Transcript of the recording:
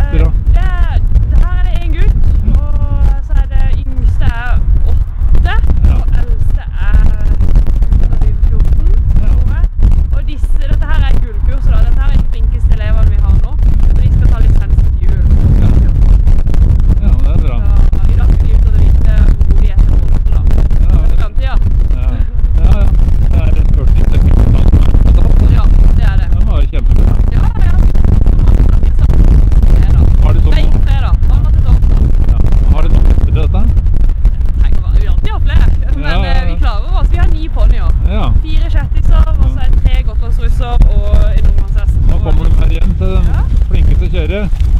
gutter da? Her er det en gutt, og så er det yngste er 8, og eldste er 14, tror jeg. Og dette her er gullkurs da, dette her er de flinkeste elevene vi har nå, og de skal ta lisens til jul. Ja, det er bra. Så vi da skal ut og vite hvor gode de er til måte da. For fremtiden. Ja. Det er en 40 stykker på plass. Ja, det er det. Det var kjempebra. Ja. Har det sånn? Nei, fredag. Ja. Har det noe etter dette? Vi alltid har flere, men vi klarer oss. Vi har 9 ponnier. Ja. 4 kjettiser, og så er det 3 gotlandsrusser og en ungmannshest. Nå kommer de her igjen til den flinke til å kjøre.